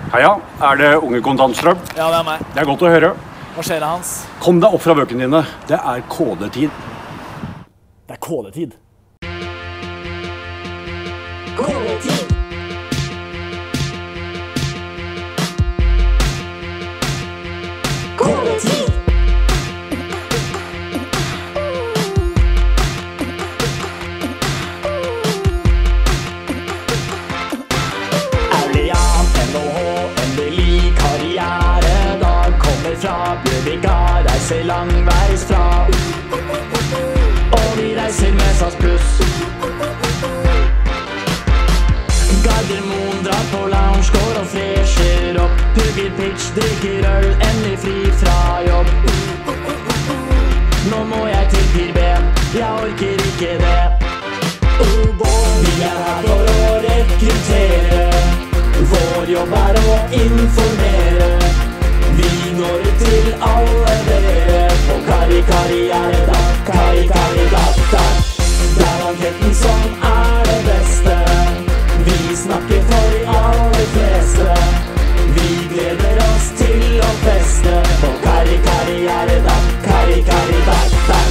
Heia, det Unge Kontantstrøm? Ja, det meg. Det godt å høre. Hva skjer det, Hans? Kom deg opp fra bøkene dine. Det kodetid. Det kodetid. Kodetid. Kodetid. Bjørvika reiser langveis fra, og vi reiser med SAS Plus. Gardermoen drar på lounge, går og fresher opp. Pugger pitch, drikker øl, endelig fri fra jobb. Nå må jeg til Pir B, jeg orker ikke det. Vi her for å rekruttere, vår jobb å informere. Vi når ut til alle dere på Karrieredag, Karrieredag. Det anketten som det beste. Vi snakker for de aller fleste. Vi gleder oss til å feste på Karrieredag, Karrieredag.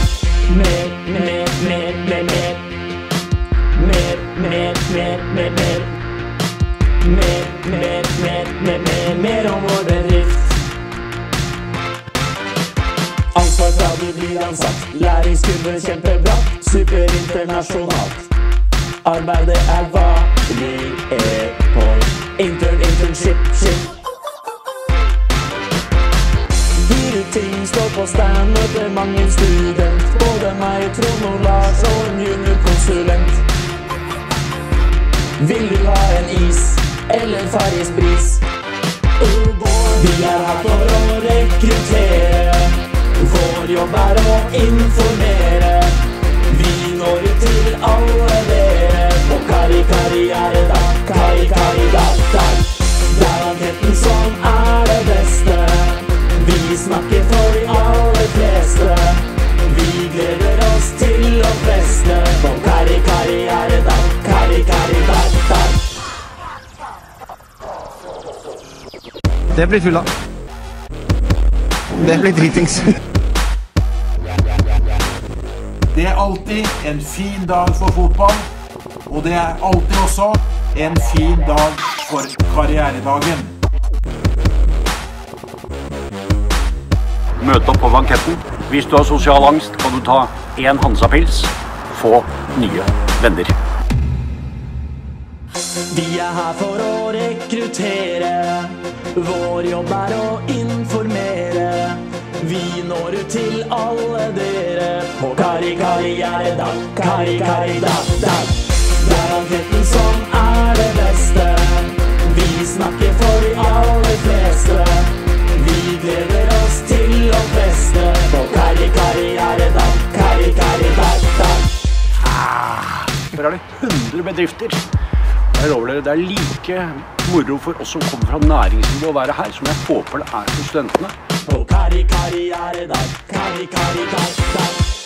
Mer om vår bedrift. Ansvar fra du blir ansatt. Læringskurve kjempebratt. Superinternasjonalt. Arbeidet hva vi på. Internship. Ting står på stand, møter mange student. Både meg, Trond og Lars og en juniorkonsulent. Vil du ha en is eller en Farris-bris? Vi her for å rekruttere. Vår jobb å informere. Vi når ut til alle dere på Karrieredag, Karrieredag. Det anketten som det beste. Vi snakker for de aller fleste. Vi gleder oss til å feste på Karrieredag, Karrieredag. Det blir fylla. Det blir dritings. Det alltid en fin dag for fotball, og det alltid også en fin dag for karrieredagen. Møt opp på banketten. Hvis du har sosial angst, kan du ta en Hansa-pils. Få nye venner. Vi her for å rekruttere. Vår jobb å informere. Vi når ut til alle dere på Karrieredag, Karrieredag. Det anketten som det beste. Vi snakker for de aller fleste. Vi gleder oss til å feste på Karrieredag, Karrieredag. Her det 100 bedrifter. Jeg lover dere, det like moro for oss som kommer fra næringslivet å være her, som jeg håper det for studentene. På Karrieredag, Karrieredag.